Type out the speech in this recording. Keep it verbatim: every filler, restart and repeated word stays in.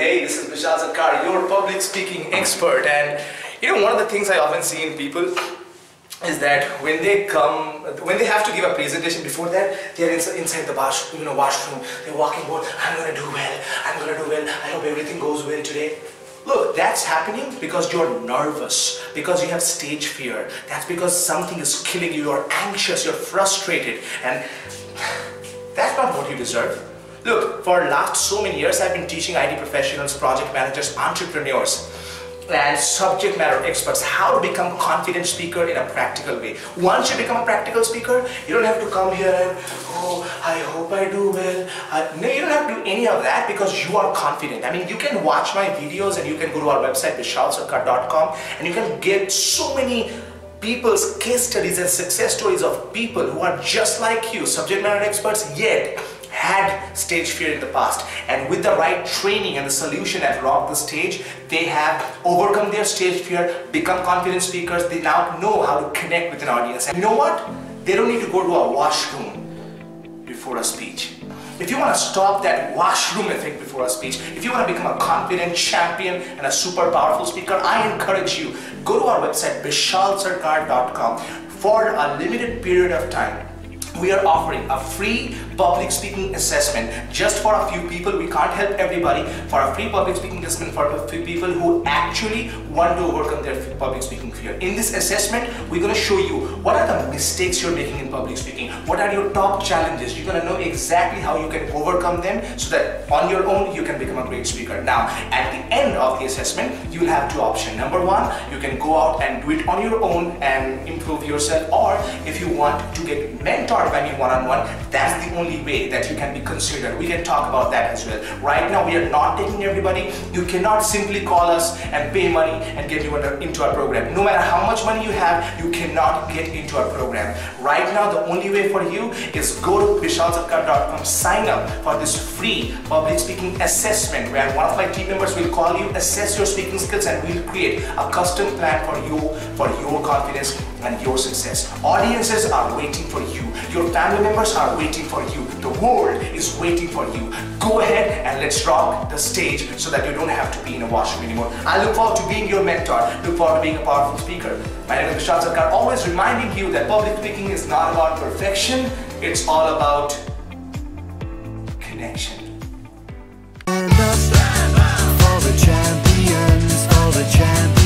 hey, this is Vishal Sarkar, your public speaking expert. And you know, one of the things I often see in people is that when they come, when they have to give a presentation, before that, they're inside, inside the wash, you know, washroom, they're walking about, I'm gonna do well, I'm gonna do well, I hope everything goes well today. Look, that's happening because you're nervous, because you have stage fear. That's because something is killing you, you're anxious, you're frustrated, and that's not what you deserve. Look, for the last so many years, I've been teaching I T professionals, project managers, entrepreneurs, and subject matter experts how to become a confident speaker in a practical way. Once you become a practical speaker, you don't have to come here and, oh, I hope I do well. Uh, no, you don't have to do any of that because you are confident. I mean, you can watch my videos and you can go to our website, vishal sarkar dot com, and you can get so many people's case studies and success stories of people who are just like you, subject matter experts, yet had stage fear in the past, and with the right training and the solution at Rock the Stage, they have overcome their stage fear, become confident speakers. They now know how to connect with an audience, and you know what? They don't need to go to a washroom before a speech. If you want to stop that washroom effect before a speech, if you want to become a confident champion and a super powerful speaker, I encourage you, go to our website vishal sarkar dot com. For a limited period of time, we are offering a free public speaking assessment just for a few people. We can't help everybody. For a free public speaking assessment for a few people who actually want to overcome their public speaking fear. In this assessment, we're going to show you what are the mistakes you're making in public speaking. What are your top challenges? You're going to know exactly how you can overcome them so that on your own you can become a great speaker. Now, at the end of the assessment, you will have two options. Number one, you can go out and do it on your own and improve yourself, or if you want to get mentored by me one-on-one, that's the only way that you can be considered. We can talk about that as well. Right now, we are not taking everybody. You cannot simply call us and pay money and get you into our program. No matter how much money you have, you cannot get into our program. Right now, the only way for you is go to vishal sarkar dot com, sign up for this free public speaking assessment where one of my team members will call you, assess your speaking skills, and we'll create a custom plan for you, for your confidence and your success. Audiences are waiting for you. Your family members are waiting for you. The world is waiting for you. Go ahead and let's rock the stage so that you don't have to be in a washroom anymore. I look forward to being your mentor. Look forward to being a powerful speaker. My name is Vishal Sarkar, always reminding you that public speaking is not about perfection. It's all about connection. Stand up for the champions, for the champions.